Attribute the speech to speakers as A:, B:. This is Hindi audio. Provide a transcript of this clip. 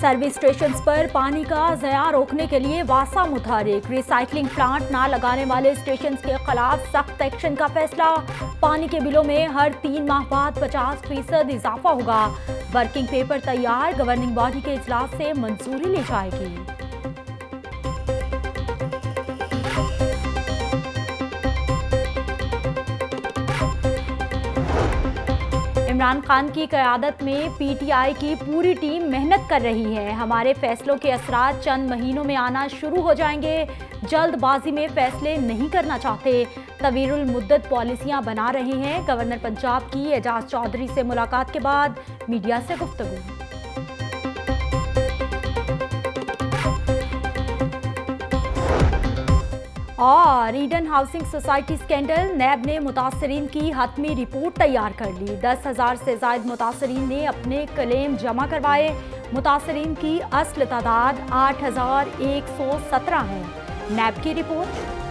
A: सर्विस स्टेशन पर पानी का ज़या रोकने के लिए वासा मुतहरिक। रिसाइकलिंग प्लांट ना लगाने वाले स्टेशन के खिलाफ सख्त एक्शन का फैसला। पानी के बिलों में हर 3 माह बाद 50% इजाफा होगा। वर्किंग पेपर तैयार, गवर्निंग बॉडी के इजलास से मंजूरी ली जाएगी। इमरान खान की क़यादत में पीटीआई की पूरी टीम मेहनत कर रही है। हमारे फैसलों के असरात चंद महीनों में आना शुरू हो जाएंगे। जल्दबाजी में फैसले नहीं करना चाहते, तवीरुल मुद्दत पॉलिसियां बना रहे हैं। गवर्नर पंजाब की एजाज चौधरी से मुलाकात के बाद मीडिया से गुफ्तगू। और Eden housing society scandal, NAB ने मुतासरीन की हतमी रिपोर्ट तैयार कर ली। 10,000 से ज़ायद मुतासरीन ने अपने क्लेम जमा करवाए। मुतासरीन की असल तादाद 8,117 है। नैब की रिपोर्ट।